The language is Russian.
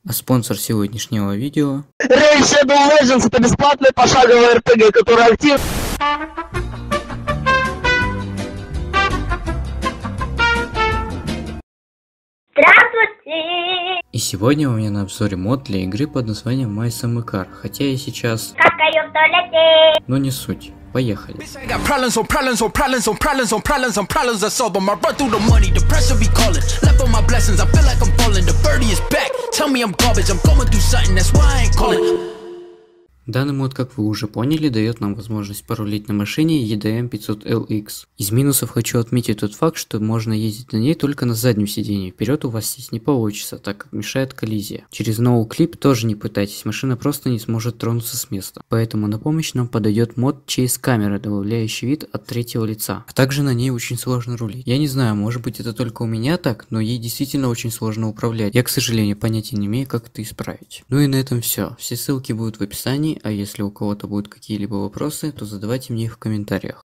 А спонсор сегодняшнего видео... Raid Shadow Legends — это бесплатный пошаговый РПГ, который активно... Здравствуйте! И сегодня у меня на обзоре мод для игры под названием My Summer Car, хотя я сейчас... Какаю в туалете! Но не суть. Поехали. Данный мод, как вы уже поняли, дает нам возможность порулить на машине EDM 500LX. Из минусов хочу отметить тот факт, что можно ездить на ней только на заднем сидении. Вперед у вас сесть не получится, так как мешает коллизия. Через ноуклип тоже не пытайтесь, машина просто не сможет тронуться с места. Поэтому на помощь нам подойдет мод Chase Camera, добавляющий вид от третьего лица. А также на ней очень сложно рулить. Я не знаю, может быть это только у меня так, но ей действительно очень сложно управлять. Я, к сожалению, понятия не имею, как это исправить. Ну и на этом все. Все ссылки будут в описании. А если у кого-то будут какие-либо вопросы, то задавайте мне их в комментариях.